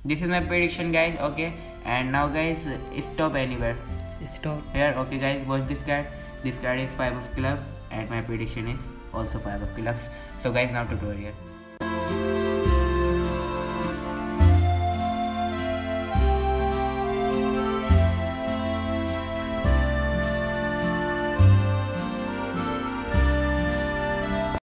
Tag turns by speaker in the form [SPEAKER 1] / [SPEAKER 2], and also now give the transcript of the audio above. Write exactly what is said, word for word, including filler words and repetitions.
[SPEAKER 1] this is my prediction, guys. Okay, and now guys, stop anywhere.
[SPEAKER 2] Stop.
[SPEAKER 1] Here, okay guys, watch this card. This card is five of club, and my prediction is also five of clubs. So guys, now tutorial.